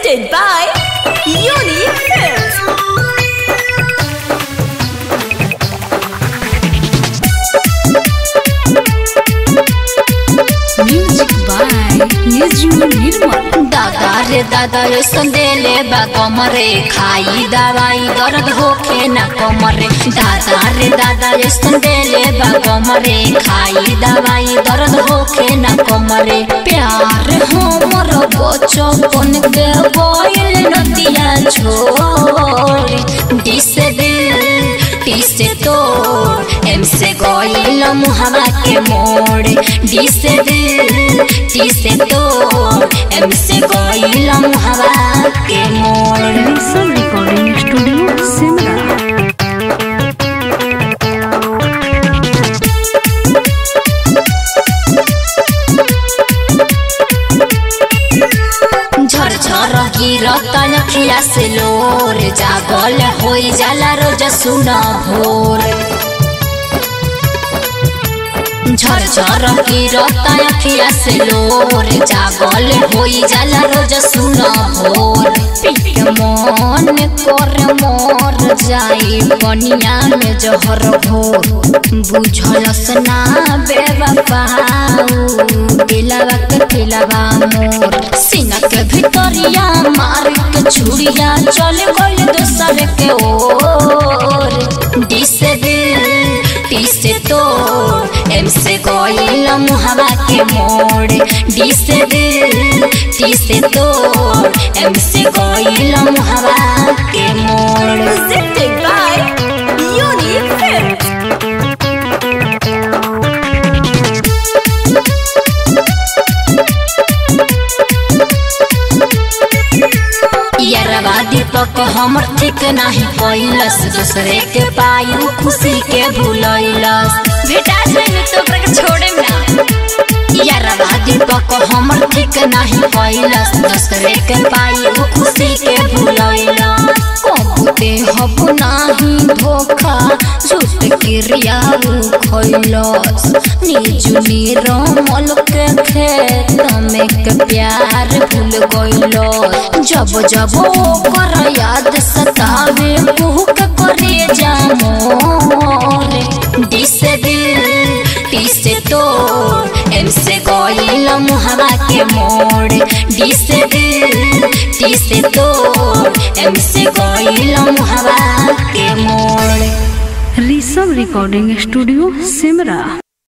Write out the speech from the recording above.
presented by Unique Films. Music by Nizru Nirmal. दादा रे दादा रे संदेले बा कमरे खाई दवाई दर्द होखे ना कमरे। दादा रे दादा रे संदेले बा कमरे खाई दवाई दर्द होखे ना कमरे। प्यार हमर बचपन के बोल नदिया छोड़ दिसे दिल टीसे तोड़ एम से गोइल मुहावा के मोड़ दिसे दिल टीसे तोड़ एम से गोइल मुहावा के मोड़। Listen Recording Studio Simla. झरझर गिरता अखिया से लोर जागल होई जाला रोज सुना भोर। झरझर गिरता अखिया से लोर जागल होई जाला रोज सुना भोर। पिक मन कर मोर जाई बनिया में जहर घोर बुझलस ना बेवफाऊ दिलवा के दिलवा मोर। सीना के भितरिया मार के छुरिया चल गइल दोसर के ओर। दिसे दिल टीसे तोड़ एम से गोइल मुहावा के मोड़। दिसे दिल टीसे तोड़ एम से गोइल मुहावा के मोड़। Presented by Unique Films. यारवा दीपक हमर ठीक नाही कोइलस दूसरे के पायु खुशी के भूलैलस। बेटा जाने तो ओकरा के छोड़े ना। यारवा दीपक हमर ठीक नाही कोइलस दूसरे के पायु खुशी के भूलैलस। कबूते हब नाही धोखा झूठ क्रिया खइलस। निजु निरमल के खेत में के प्यार भूल गइलस। जब जब ओकर याद सतावे भूख करे जा मोर। दिसे दिल टीसे तोड़ एम से गोइल मुहावा के मोड़। दिसे दिल टीसे तोड़ एम से गोइल मुहावा के मोड़। Rishabh Recording Studio Simla.